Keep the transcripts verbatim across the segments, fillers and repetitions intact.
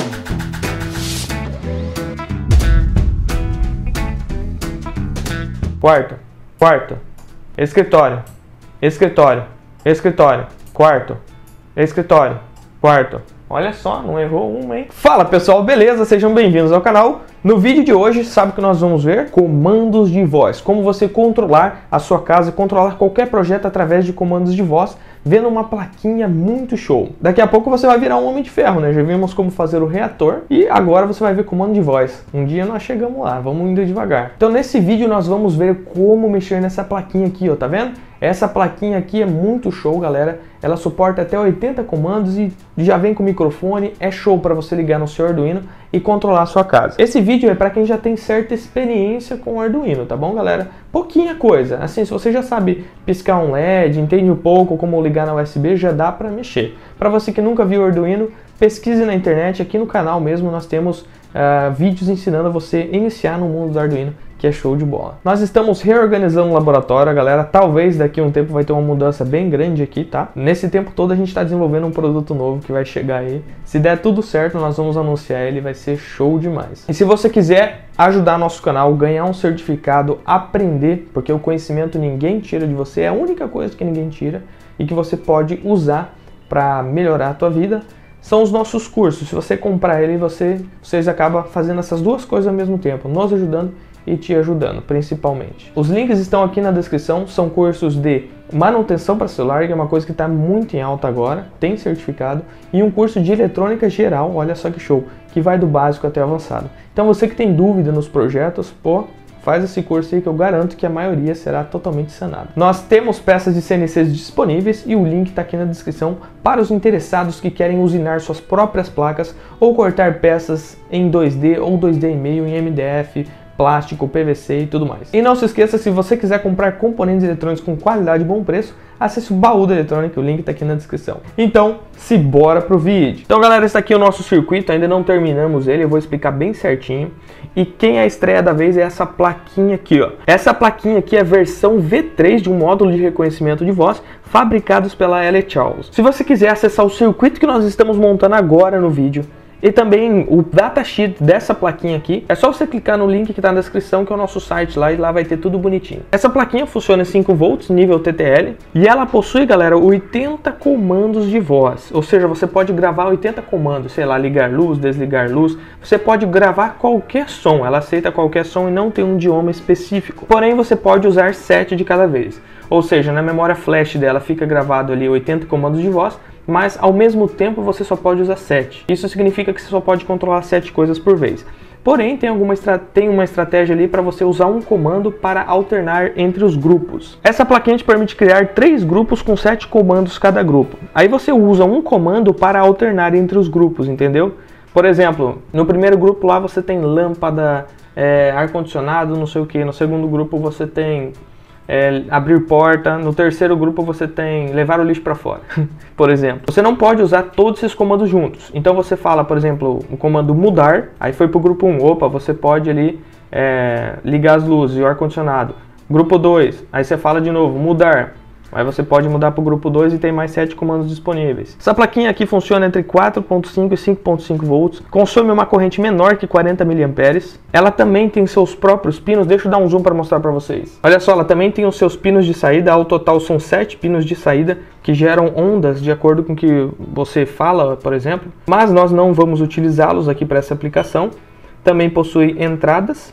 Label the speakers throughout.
Speaker 1: Quarto, quarto, escritório, escritório, escritório, quarto, escritório, quarto. Olha só, não errou uma, hein? Fala pessoal, beleza? Sejam bem-vindos ao canal. No vídeo de hoje, sabe o que nós vamos ver? Comandos de voz. Como você controlar a sua casa, controlar qualquer projeto através de comandos de voz, vendo uma plaquinha muito show. Daqui a pouco você vai virar um homem de ferro, né? Já vimos como fazer o reator e agora você vai ver comando de voz. Um dia nós chegamos lá, vamos indo devagar. Então nesse vídeo nós vamos ver como mexer nessa plaquinha aqui, ó, tá vendo? Essa plaquinha aqui é muito show, galera. Ela suporta até oitenta comandos e já vem com microfone. É show para você ligar no seu Arduino e controlar a sua casa. Esse vídeo é para quem já tem certa experiência com o Arduino, tá bom, galera? Pouquinha coisa. Assim, se você já sabe piscar um L E D, entende um pouco como ligar na U S B, já dá para mexer. Para você que nunca viu o Arduino, pesquise na internet. Aqui no canal mesmo nós temos uh, vídeos ensinando você a iniciar no mundo do Arduino, que é show de bola. Nós estamos reorganizando o laboratório, galera. Talvez daqui a um tempo vai ter uma mudança bem grande aqui, tá? Nesse tempo todo a gente está desenvolvendo um produto novo que vai chegar aí. Se der tudo certo, nós vamos anunciar ele, vai ser show demais. E se você quiser ajudar nosso canal, ganhar um certificado, aprender, porque o conhecimento ninguém tira de você, é a única coisa que ninguém tira e que você pode usar para melhorar a tua vida, são os nossos cursos. Se você comprar ele, você, vocês acabam fazendo essas duas coisas ao mesmo tempo, nos ajudando e te ajudando, principalmente. Os links estão aqui na descrição, são cursos de manutenção para celular, que é uma coisa que está muito em alta agora, tem certificado, e um curso de eletrônica geral, olha só que show, que vai do básico até avançado. Então você que tem dúvida nos projetos, pô, faz esse curso aí que eu garanto que a maioria será totalmente sanada. Nós temos peças de C N Cs disponíveis e o link está aqui na descrição para os interessados que querem usinar suas próprias placas ou cortar peças em dois D ou dois D e meio em M D F, plástico, P V C e tudo mais. E não se esqueça, se você quiser comprar componentes eletrônicos com qualidade e bom preço, acesse o Baú da Eletrônica, o link está aqui na descrição. Então, se bora pro vídeo. Então galera, esse aqui é o nosso circuito, ainda não terminamos ele, eu vou explicar bem certinho. E quem é a estreia da vez é essa plaquinha aqui, ó. Essa plaquinha aqui é a versão V três de um módulo de reconhecimento de voz, fabricados pela L E Charles. Se você quiser acessar o circuito que nós estamos montando agora no vídeo, e também o datasheet dessa plaquinha aqui, é só você clicar no link que está na descrição, que é o nosso site lá, e lá vai ter tudo bonitinho. Essa plaquinha funciona em cinco volts, nível T T L, e ela possui, galera, oitenta comandos de voz. Ou seja, você pode gravar oitenta comandos, sei lá, ligar luz, desligar luz. Você pode gravar qualquer som, ela aceita qualquer som e não tem um idioma específico. Porém, você pode usar sete de cada vez. Ou seja, na memória flash dela fica gravado ali oitenta comandos de voz, mas ao mesmo tempo você só pode usar sete. Isso significa que você só pode controlar sete coisas por vez. Porém, tem, alguma estra... tem uma estratégia ali para você usar um comando para alternar entre os grupos. Essa plaquinha te permite criar três grupos com sete comandos cada grupo. Aí você usa um comando para alternar entre os grupos, entendeu? Por exemplo, no primeiro grupo lá você tem lâmpada, é, ar-condicionado, não sei o que. No segundo grupo você tem É, abrir porta. No terceiro grupo você tem levar o lixo para fora, por exemplo. Você não pode usar todos esses comandos juntos. Então você fala, por exemplo, o comando mudar, aí foi para o grupo um, opa, você pode ali é, ligar as luzes e o ar-condicionado. Grupo dois, aí você fala de novo, mudar. Aí você pode mudar para o grupo dois e tem mais sete comandos disponíveis. Essa plaquinha aqui funciona entre quatro ponto cinco e cinco ponto cinco volts. Consome uma corrente menor que quarenta miliamperes. Ela também tem seus próprios pinos. Deixa eu dar um zoom para mostrar para vocês. Olha só, ela também tem os seus pinos de saída. Ao total são sete pinos de saída que geram ondas de acordo com o que você fala, por exemplo. Mas nós não vamos utilizá-los aqui para essa aplicação. Também possui entradas.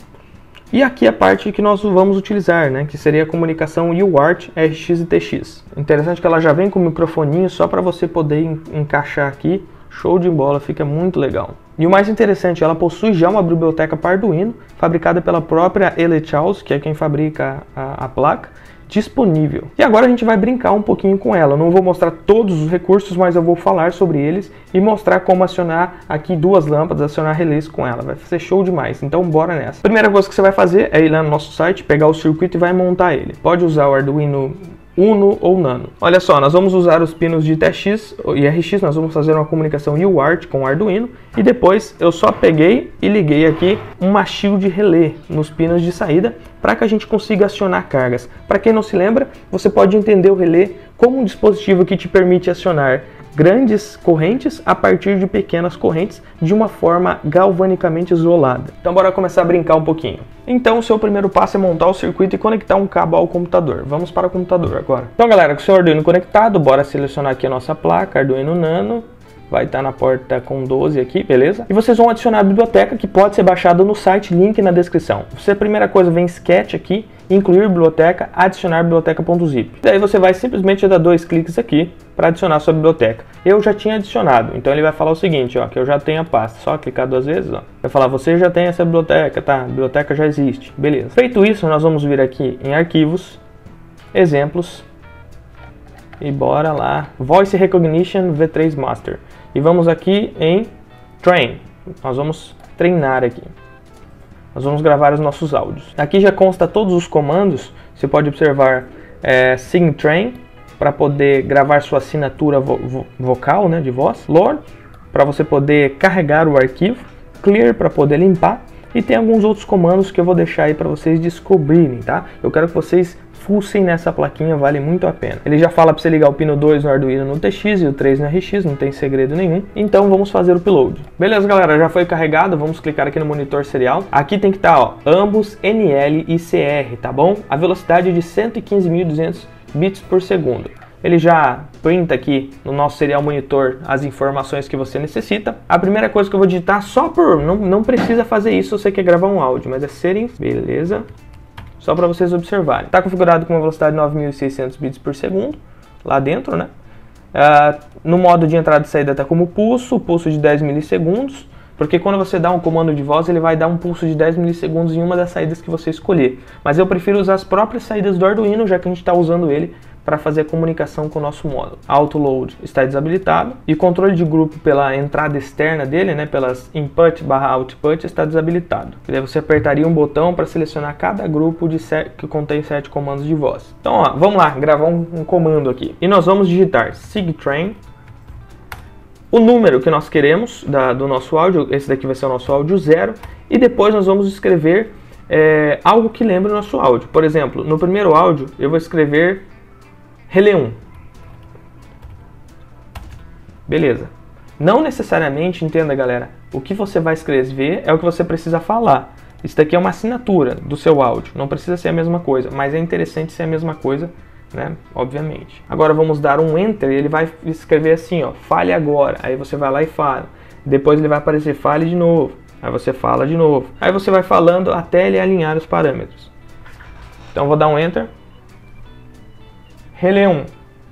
Speaker 1: E aqui a parte que nós vamos utilizar, né, que seria a comunicação U A R T, R X e T X. Interessante que ela já vem com o microfoninho só para você poder encaixar aqui. Show de bola, fica muito legal. E o mais interessante, ela possui já uma biblioteca para Arduino, fabricada pela própria L E Charles, que é quem fabrica a, a placa, disponível. E agora a gente vai brincar um pouquinho com ela. Eu não vou mostrar todos os recursos, mas eu vou falar sobre eles e mostrar como acionar aqui duas lâmpadas, acionar relés com ela. Vai ser show demais, então bora nessa. Primeira coisa que você vai fazer é ir lá no nosso site, pegar o circuito e vai montar ele. Pode usar o Arduino Uno ou Nano. Olha só, nós vamos usar os pinos de T X e R X, nós vamos fazer uma comunicação U A R T com o Arduino e depois eu só peguei e liguei aqui uma shield relé nos pinos de saída para que a gente consiga acionar cargas. Para quem não se lembra, você pode entender o relé como um dispositivo que te permite acionar grandes correntes a partir de pequenas correntes de uma forma galvanicamente isolada. Então bora começar a brincar um pouquinho. Então o seu primeiro passo é montar o circuito e conectar um cabo ao computador. Vamos para o computador agora. Então galera, com o seu Arduino conectado, bora selecionar aqui a nossa placa Arduino Nano. Vai estar na porta com doze aqui, beleza? E vocês vão adicionar a biblioteca, que pode ser baixada no site, link na descrição. Você, a primeira coisa, vem Sketch aqui, incluir biblioteca, adicionar biblioteca.zip. Daí você vai simplesmente dar dois cliques aqui para adicionar a sua biblioteca. Eu já tinha adicionado, então ele vai falar o seguinte, ó, que eu já tenho a pasta. Só clicar duas vezes, ó. Vai falar, você já tem essa biblioteca, tá? A biblioteca já existe, beleza. Feito isso, nós vamos vir aqui em Arquivos, Exemplos, e bora lá, Voice Recognition V três Master. E vamos aqui em Train. Nós vamos treinar aqui. Nós vamos gravar os nossos áudios. Aqui já consta todos os comandos. Você pode observar é, Sing Train para poder gravar sua assinatura vo vo vocal, né, de voz. Load para você poder carregar o arquivo. Clear para poder limpar. E tem alguns outros comandos que eu vou deixar aí para vocês descobrirem, tá? Eu quero que vocês fuçem nessa plaquinha, vale muito a pena. Ele já fala para você ligar o pino dois no Arduino no T X e o três no R X, não tem segredo nenhum. Então vamos fazer o upload. Beleza, galera, já foi carregado, vamos clicar aqui no monitor serial. Aqui tem que estar, ó, ambos N L e C R, tá bom? A velocidade é de cento e quinze mil e duzentos bits por segundo. Ele já printa aqui no nosso serial monitor as informações que você necessita. A primeira coisa que eu vou digitar, só por... Não, não precisa fazer isso se você quer gravar um áudio, mas é settings, beleza. Só para vocês observarem. Está configurado com uma velocidade de nove mil e seiscentos bits por segundo, lá dentro, né? Uh, no modo de entrada e saída está como pulso, pulso de dez milissegundos, porque quando você dá um comando de voz, ele vai dar um pulso de dez milissegundos em uma das saídas que você escolher. Mas eu prefiro usar as próprias saídas do Arduino, já que a gente está usando ele para fazer a comunicação com o nosso módulo. Auto Load está desabilitado e controle de grupo pela entrada externa dele, né, pelas input barra output, está desabilitado. E daí você apertaria um botão para selecionar cada grupo de que contém sete comandos de voz. Então, ó, vamos lá, gravar um, um comando aqui. E nós vamos digitar sigtrain, o número que nós queremos da, do nosso áudio, esse daqui vai ser o nosso áudio zero, e depois nós vamos escrever é, algo que lembre o nosso áudio. Por exemplo, no primeiro áudio eu vou escrever Relé um. Beleza. Não necessariamente, entenda galera, o que você vai escrever é o que você precisa falar. Isso daqui é uma assinatura do seu áudio, não precisa ser a mesma coisa, mas é interessante ser a mesma coisa, né? Obviamente. Agora vamos dar um Enter e ele vai escrever assim, ó, fale agora. Aí você vai lá e fala. Depois ele vai aparecer, fale de novo. Aí você fala de novo. Aí você vai falando até ele alinhar os parâmetros. Então vou dar um Enter. Relé um.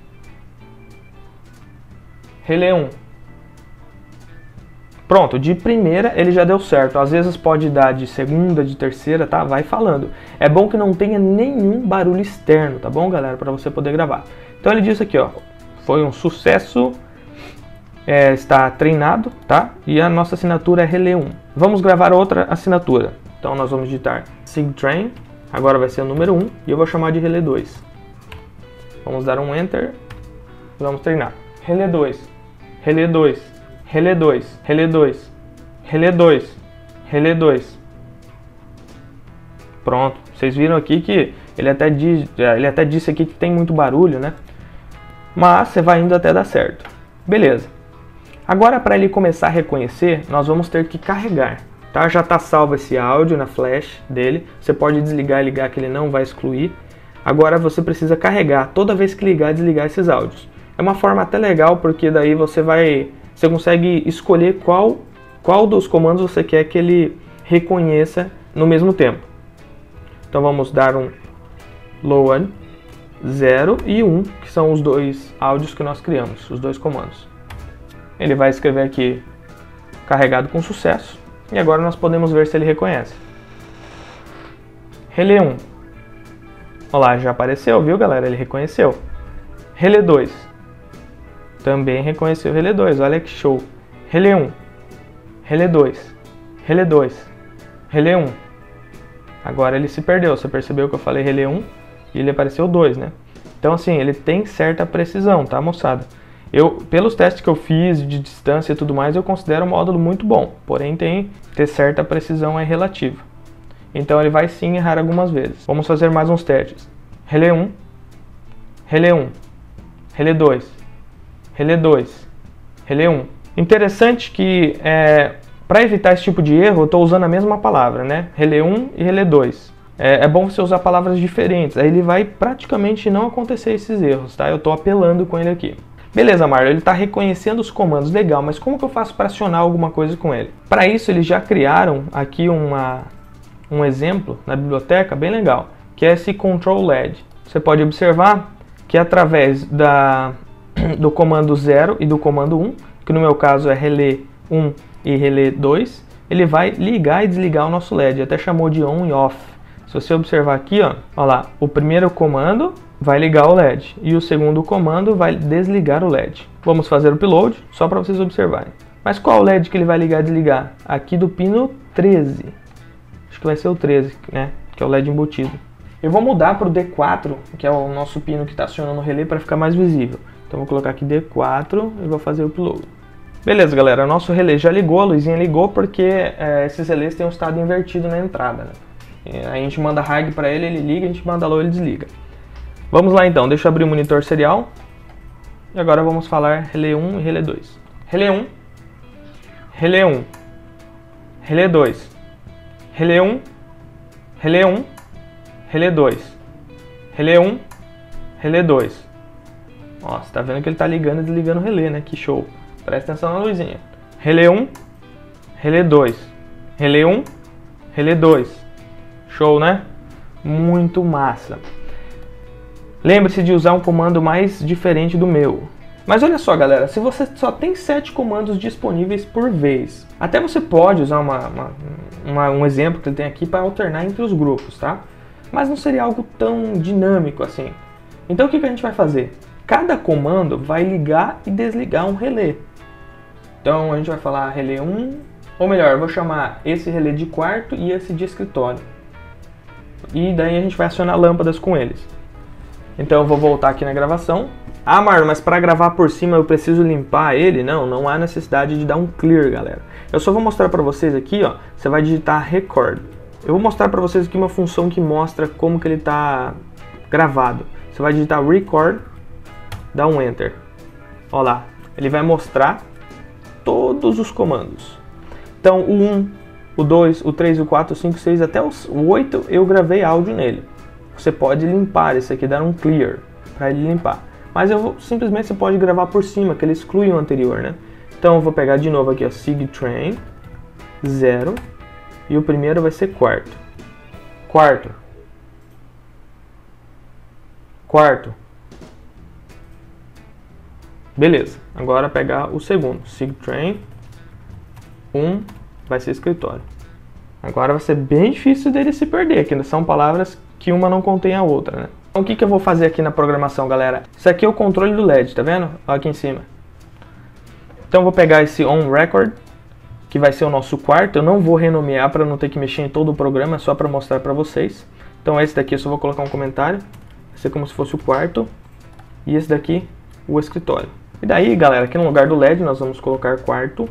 Speaker 1: Relé um. Pronto, de primeira ele já deu certo. Às vezes pode dar de segunda, de terceira, tá? Vai falando. É bom que não tenha nenhum barulho externo, tá bom, galera? Para você poder gravar. Então ele disse aqui, ó. Foi um sucesso. É, está treinado, tá? E a nossa assinatura é Relé um. Vamos gravar outra assinatura. Então nós vamos digitar sigtrain. Agora vai ser o número um. E eu vou chamar de Relé dois. Vamos dar um Enter e vamos treinar. Relé dois, Relé dois, Relé dois, Relé dois, Relé dois, Relé dois. Pronto. Vocês viram aqui que ele até, diz, ele até disse aqui que tem muito barulho, né? Mas você vai indo até dar certo. Beleza. Agora para ele começar a reconhecer, nós vamos ter que carregar. Tá? Já está salvo esse áudio na flash dele. Você pode desligar e ligar que ele não vai excluir. Agora você precisa carregar toda vez que ligar e desligar esses áudios. É uma forma até legal porque daí você vai, você consegue escolher qual, qual dos comandos você quer que ele reconheça no mesmo tempo. Então vamos dar um load zero e um, que são os dois áudios que nós criamos, os dois comandos. Ele vai escrever aqui carregado com sucesso e agora nós podemos ver se ele reconhece. Relé um. Olha lá, já apareceu, viu galera? Ele reconheceu. Relé dois. Também reconheceu Relé dois, olha que show. Relé um. Relé dois. Relé dois. Relé um. Agora ele se perdeu, você percebeu que eu falei Relé um e ele apareceu dois, né? Então assim, ele tem certa precisão, tá moçada? Eu, pelos testes que eu fiz de distância e tudo mais, eu considero o módulo muito bom. Porém tem ter certa precisão é relativa. Então ele vai sim errar algumas vezes. Vamos fazer mais uns testes. Relé um, Relé um, Relé dois, Relé dois, relé um. Interessante que é, para evitar esse tipo de erro, eu estou usando a mesma palavra, né? relé um e relé dois. É, é bom você usar palavras diferentes, aí ele vai praticamente não acontecer esses erros, tá? Eu estou apelando com ele aqui. Beleza, Marlon, ele está reconhecendo os comandos, legal, mas como que eu faço para acionar alguma coisa com ele? Para isso, eles já criaram aqui uma, um exemplo na biblioteca bem legal, que é esse control L E D. Você pode observar que através da, do comando zero e do comando um, que no meu caso é relé um e relé dois, ele vai ligar e desligar o nosso L E D, até chamou de on e off. Se você observar aqui, ó, ó lá, o primeiro comando vai ligar o L E D e o segundo comando vai desligar o L E D. Vamos fazer o upload só para vocês observarem. Mas qual o L E D que ele vai ligar e desligar? Aqui do pino treze. Acho que vai ser o treze, né? Que é o L E D embutido. Eu vou mudar para o D quatro, que é o nosso pino que está acionando o relé, para ficar mais visível. Então vou colocar aqui D quatro e vou fazer o upload. Beleza, galera. O nosso relé já ligou, a luzinha ligou porque é, esses relés têm um estado invertido na entrada, né? A gente manda high para ele, ele liga, a gente manda low, ele desliga. Vamos lá então, deixa eu abrir o monitor serial. E agora vamos falar relé um e relé dois. Relé um, relé um, relé dois, relé um, relé um, relé dois, relé um, relé dois. Ó, você tá vendo que ele tá ligando e desligando o relé, né? Que show. Presta atenção na luzinha. Relé um, relé dois, relé um, relé dois. Show, né? Muito massa. Lembre-se de usar um comando mais diferente do meu. Mas olha só, galera, se você só tem sete comandos disponíveis por vez, até você pode usar uma, uma, uma, um exemplo que ele tem aqui para alternar entre os grupos, tá? Mas não seria algo tão dinâmico assim. Então o que, que a gente vai fazer? Cada comando vai ligar e desligar um relé. Então a gente vai falar relé um, ou melhor, eu vou chamar esse relé de quarto e esse de escritório. E daí a gente vai acionar lâmpadas com eles. Então eu vou voltar aqui na gravação. Ah, Marlon, mas para gravar por cima eu preciso limpar ele? Não, não há necessidade de dar um clear, galera. Eu só vou mostrar para vocês aqui, ó. Você vai digitar record. Eu vou mostrar para vocês aqui uma função que mostra como que ele está gravado. Você vai digitar record, dá um enter. Ó lá, ele vai mostrar todos os comandos. Então o um, o dois, o três, o quatro, o cinco, o seis, até o oito eu gravei áudio nele. Você pode limpar esse aqui, dar um clear para ele limpar. Mas eu vou, simplesmente você pode gravar por cima, que ele exclui o anterior, né? Então eu vou pegar de novo aqui, ó, sigtrain, zero, e o primeiro vai ser quarto. Quarto. Quarto. Beleza, agora pegar o segundo, sigtrain, um, vai ser escritório. Agora vai ser bem difícil dele se perder, que são palavras que uma não contém a outra, né? Então o que, que eu vou fazer aqui na programação, galera? Isso aqui é o controle do L E D, tá vendo? Olha aqui em cima. Então eu vou pegar esse onRecord, que vai ser o nosso quarto. Eu não vou renomear para não ter que mexer em todo o programa, é só para mostrar para vocês. Então esse daqui eu só vou colocar um comentário. Vai ser como se fosse o quarto. E esse daqui, o escritório. E daí, galera, aqui no lugar do L E D nós vamos colocar quarto.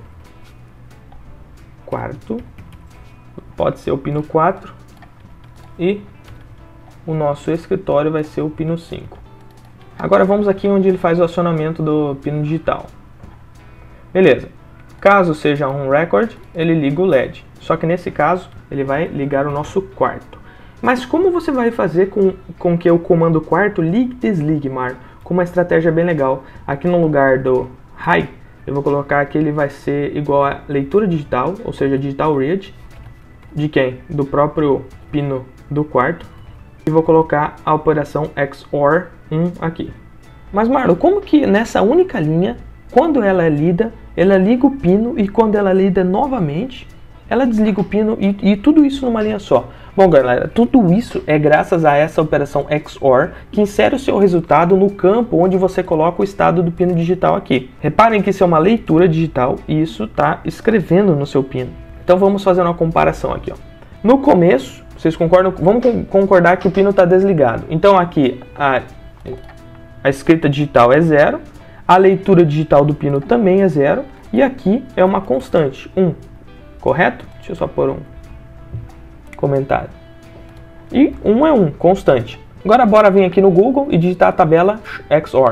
Speaker 1: Quarto. Pode ser o pino quatro. E o nosso escritório vai ser o pino cinco. Agora vamos aqui onde ele faz o acionamento do pino digital. Beleza. Caso seja um record, ele liga o L E D. Só que nesse caso, ele vai ligar o nosso quarto. Mas como você vai fazer com, com que o comando quarto ligue e desligue, Mar? Com uma estratégia bem legal. Aqui no lugar do high, eu vou colocar que ele vai ser igual a leitura digital, ou seja, digital read. De quem? Do próprio pino do quarto. E vou colocar a operação X O R um aqui. Mas Marlon, como que nessa única linha, quando ela é lida, ela liga o pino e quando ela é lida novamente, ela desliga o pino e, e tudo isso numa linha só? Bom, galera, tudo isso é graças a essa operação X O R que insere o seu resultado no campo onde você coloca o estado do pino digital aqui. Reparem que isso é uma leitura digital e isso está escrevendo no seu pino. Então vamos fazer uma comparação aqui, ó. No começo, vocês concordam? Vamos concordar que o pino está desligado. Então aqui a, a escrita digital é zero, a leitura digital do pino também é zero e aqui é uma constante, um. Correto? Deixa eu só pôr um comentário. E um é um, constante. Agora bora vir aqui no Google e digitar a tabela X O R. Qual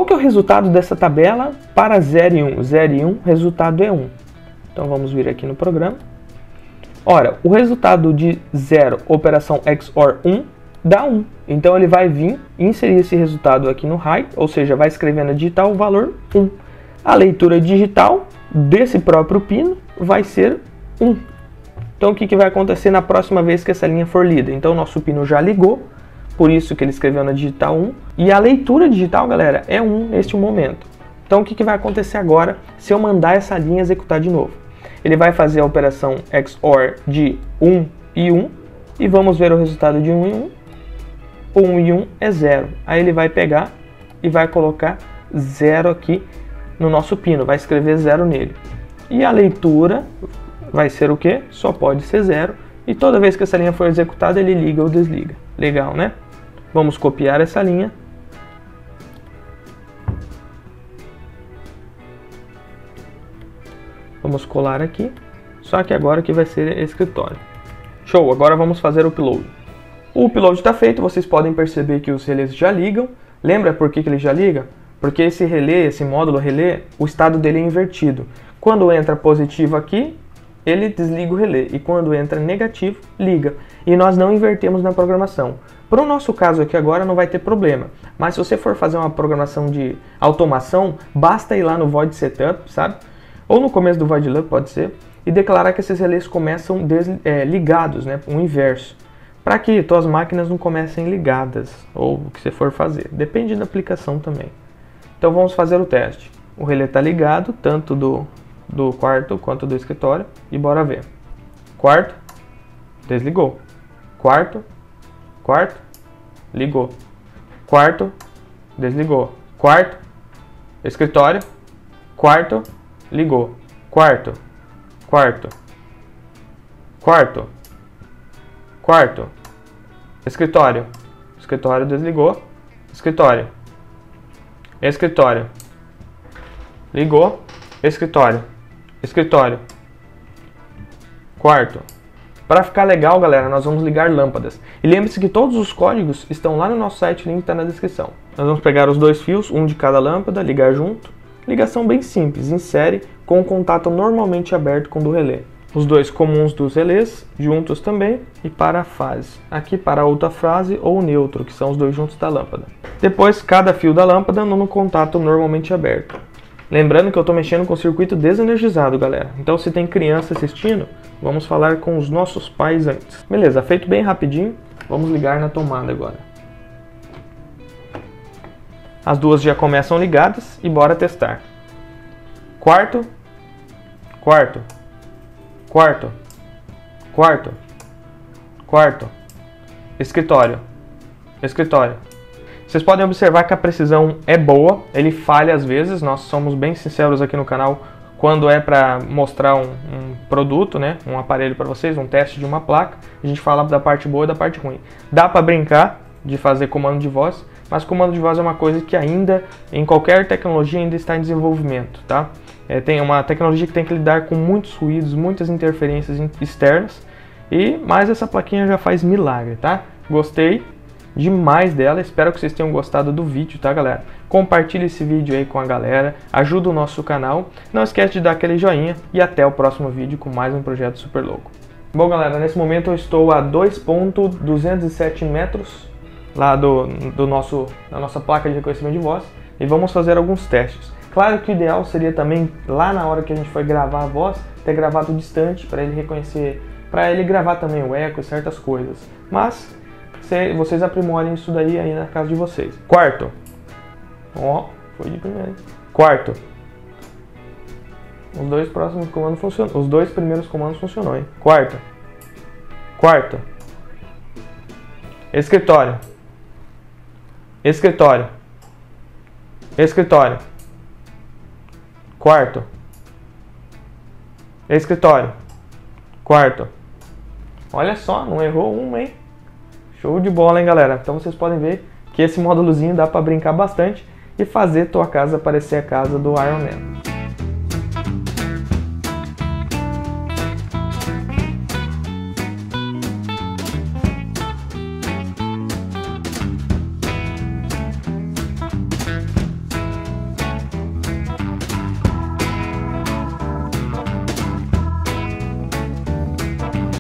Speaker 1: que é o resultado dessa tabela para zero e um? zero e um, resultado é um. Então vamos vir aqui no programa. Ora, o resultado de zero, operação X O R um, dá um. Então ele vai vir e inserir esse resultado aqui no high, ou seja, vai escrever na digital o valor um. A leitura digital desse próprio pino vai ser um. Então o que, que vai acontecer na próxima vez que essa linha for lida? Então o nosso pino já ligou, por isso que ele escreveu na digital um. E a leitura digital, galera, é um neste momento. Então o que, que vai acontecer agora se eu mandar essa linha executar de novo? Ele vai fazer a operação X O R de um e um. E vamos ver o resultado de um e um. um e um é zero. Aí ele vai pegar e vai colocar zero aqui no nosso pino. Vai escrever zero nele. E a leitura vai ser o quê? Só pode ser zero. E toda vez que essa linha for executada, ele liga ou desliga. Legal, né? Vamos copiar essa linha. Vamos colar aqui. Só que agora que vai ser escritório. Show! Agora vamos fazer o upload. O upload está feito. Vocês podem perceber que os relés já ligam. Lembra por que, que ele já liga? Porque esse relé, esse módulo relé, o estado dele é invertido. Quando entra positivo aqui, ele desliga o relé. E quando entra negativo, liga. E nós não invertemos na programação. Para o nosso caso aqui agora não vai ter problema. Mas se você for fazer uma programação de automação, basta ir lá no void setup, sabe? Ou no começo do void loop, pode ser. E declarar que esses relés começam é, ligados, né? O inverso. Para que tuas máquinas não comecem ligadas. Ou o que você for fazer. Depende da aplicação também. Então vamos fazer o teste. O relé está ligado, tanto do, do quarto quanto do escritório. E bora ver. Quarto, desligou. Quarto, quarto, ligou. Quarto, desligou. Quarto, escritório. Quarto, ligou. Quarto, quarto, quarto, quarto, escritório. Escritório desligou. Escritório. Escritório. Ligou. Escritório. Escritório. Quarto. Para ficar legal, galera, nós vamos ligar lâmpadas. E lembre-se que todos os códigos estão lá no nosso site, o link está na descrição. Nós vamos pegar os dois fios, um de cada lâmpada, ligar junto. Ligação bem simples, insere com o contato normalmente aberto com o do relé. Os dois comuns dos relés, juntos também, e para a fase. Aqui para a outra fase ou neutro, que são os dois juntos da lâmpada. Depois, cada fio da lâmpada no contato normalmente aberto. Lembrando que eu estou mexendo com o circuito desenergizado, galera. Então, se tem criança assistindo, vamos falar com os nossos pais antes. Beleza, feito bem rapidinho, vamos ligar na tomada agora. As duas já começam ligadas e bora testar. Quarto, quarto. Quarto, quarto, quarto, escritório, escritório. Vocês podem observar que a precisão é boa, ele falha às vezes, nós somos bem sinceros aqui no canal quando é para mostrar um, um produto, né, um aparelho para vocês, um teste de uma placa, a gente fala da parte boa e da parte ruim. Dá para brincar de fazer comando de voz, mas comando de voz é uma coisa que ainda, em qualquer tecnologia, ainda está em desenvolvimento, tá? É, tem uma tecnologia que tem que lidar com muitos ruídos, muitas interferências externas, e mais essa plaquinha já faz milagre, tá? Gostei demais dela, espero que vocês tenham gostado do vídeo, tá, galera? Compartilhe esse vídeo aí com a galera, ajuda o nosso canal, não esquece de dar aquele joinha e até o próximo vídeo com mais um projeto super louco. Bom, galera, nesse momento eu estou a dois ponto duzentos e sete metros lá do, do nosso, da nossa placa de reconhecimento de voz e vamos fazer alguns testes. Claro que o ideal seria também, lá na hora que a gente for gravar a voz, ter gravado distante para ele reconhecer, para ele gravar também o eco e certas coisas. Mas se, vocês aprimorem isso daí aí na casa de vocês. Quarto. Ó, foi de primeira. Quarto. Os dois próximos comandos funcionam. Os dois primeiros comandos funcionou, hein? Quarto. Quarto. Escritório. Escritório. Escritório. Quarto. Escritório. Quarto. Olha só, não errou uma, hein? Show de bola, hein, galera? Então vocês podem ver que esse módulozinho dá para brincar bastante e fazer tua casa parecer a casa do Iron Man.